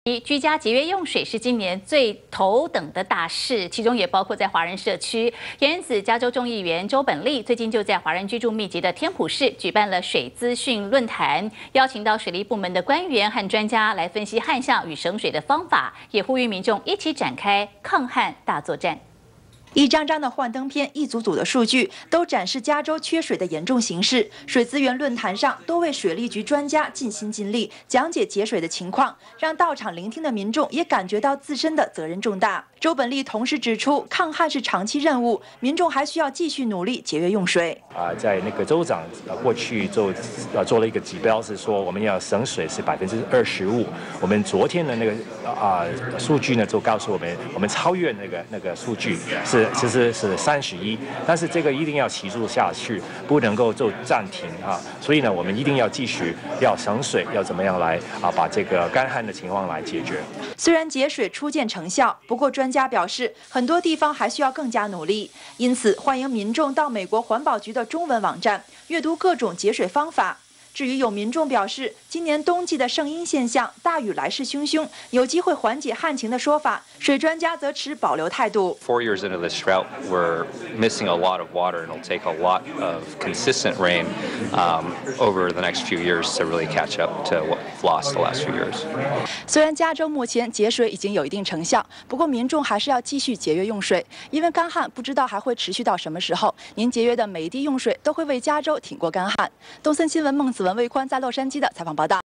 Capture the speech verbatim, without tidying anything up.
居家节约用水是今年最头等的大事，其中也包括在华人社区。因此，加州众议员周本利最近就在华人居住密集的天普市举办了水资讯论坛，邀请到水利部门的官员和专家来分析旱象与省水的方法，也呼吁民众一起展开抗旱大作战。 一张张的幻灯片，一组组的数据，都展示加州缺水的严重形势。水资源论坛上，多位水利局专家尽心尽力讲解节水的情况，让到场聆听的民众也感觉到自身的责任重大。周本利同时指出，抗旱是长期任务，民众还需要继续努力节约用水。 啊，在那个州长过去就呃做了一个指标，是说我们要省水是百分之二十五。我们昨天的那个啊数据呢，就告诉我们，我们超越那个那个数据是。 其实是三十一，但是这个一定要持续下去，不能够就暂停啊。所以呢，我们一定要继续要省水，要怎么样来啊把这个干旱的情况来解决。 虽然节水初见成效，不过专家表示，很多地方还需要更加努力。因此，欢迎民众到美国环保局的中文网站阅读各种节水方法。 至于有民众表示，今年冬季的圣婴现象，大雨来势汹汹，有机会缓解旱情的说法，水专家则持保留态度。 Four years into this drought, we're missing a lot of water, and it'll take a lot of consistent rain um, over the next few years to really catch up to what we've lost the last few years. 虽然加州目前节水已经有一定成效，不过民众还是要继续节约用水，因为干旱不知道还会持续到什么时候。您节约的每一滴用水都会为加州挺过干旱。东森新闻孟子文、魏宽在洛杉矶的采访报道。